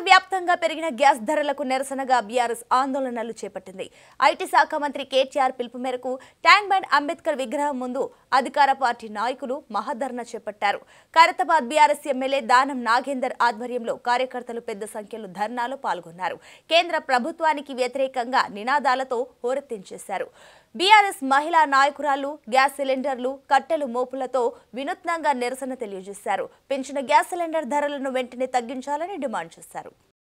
వ్యాప్తంగా పెరిగిన గ్యాస్ ధరలకు నిరసనగా బీఆర్ఎస్ ఆందోళనలు చేపట్టింది. ఐటీ శాఖ మంత్రి కేటీఆర్ పిలుపు మేరకు ట్యాంక్ బండ్ అంబేద్కర్ విగ్రహం ముందు అధికార పార్టీ నాయకులు మహాధర్నా చేపట్టారు. ఖైరతాబాద్ బీఆర్ఎస్ ఎమ్మెల్యే దానం నాగేందర్ ఆధ్వర్యంలో కార్యకర్తలు పెద్ద సంఖ్యలో ధర్నాలో పాల్గొన్నారు. కేంద్ర ప్రభుత్వానికి వ్యతిరేకంగా నినాదాలతో హోరెత్తించేశారు. బీఆర్ఎస్ మహిళా నాయకురాలు గ్యాస్ సిలిండర్లు కట్టెలు మోపులతో వినూత్నంగా నిరసన తెలియజేశారు. పెంచిన గ్యాస్ సిలిండర్ ధరలను వెంటనే తగ్గించాలని డిమాండ్ చేశారు.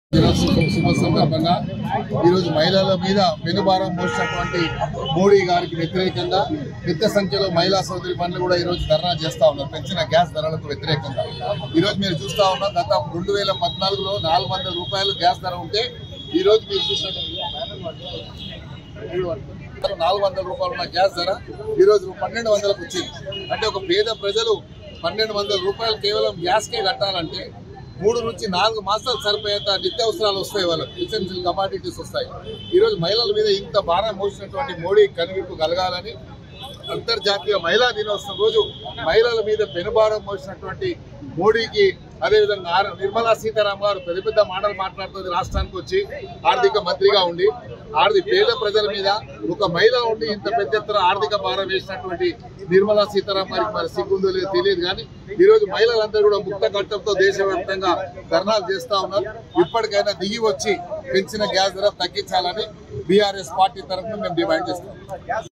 ఈరోజు మహిళల మీద పెనుభారం మోసినటువంటి మోడీ గారికి వ్యతిరేకంగా పెద్ద సంఖ్యలో మహిళా సోదరి పనులు కూడా ఈరోజు ధర్నా చేస్తా ఉన్నారు. పెంచిన గ్యాస్ ధరలకు వ్యతిరేకంగా ఈరోజు మీరు చూస్తా ఉన్నారు. గత 2014లో 400 రూపాయలు గ్యాస్ ధర ఉంటే ఈరోజు మీరు చూసినట్టు 400 రూపాయలు ఉన్న గ్యాస్ ధర ఈరోజు 1200కు వచ్చింది. అంటే ఒక పేద ప్రజలు 1200 రూపాయలు కేవలం గ్యాస్కే కట్టాలంటే 3 నుంచి 4 మాసాలు సరిపోయేంత నిత్యావసరాలు వస్తాయి. వాళ్ళకి ఎసెన్షియల్ కమాడిటీస్ వస్తాయి. ఈరోజు మహిళల మీద ఇంత భారం మోసినటువంటి మోడీ కనువిప్పు కలగాలని అంతర్జాతీయ మహిళా దినోత్సవం రోజు మహిళల మీద పెనుభారం మోసినటువంటి మోడీకి, అదేవిధంగా నిర్మలా సీతారామన్ గారు పెద్ద పెద్ద మాటలు మాట్లాడుతుంది. రాష్ట్రానికి వచ్చి ఆర్థిక మంత్రిగా ఉండి పేద ప్రజల మీద ఒక మహిళ ఉండి ఇంత పెద్ద ఎత్తున ఆర్థిక భారం వేసినటువంటి నిర్మలా సీతారామన్ గారికి మరి సిగ్గుందో లేదో తెలియదు. కానీ ఈరోజు మహిళలందరూ కూడా ముక్త కట్టంతో దేశవ్యాప్తంగా ధర్నాలు చేస్తా ఉన్నారు. ఇప్పటికైనా దిగి వచ్చి పెంచిన గ్యాస్ ధర తగ్గించాలని బీఆర్ఎస్ పార్టీ తరఫున మేము డిమాండ్ చేస్తాం.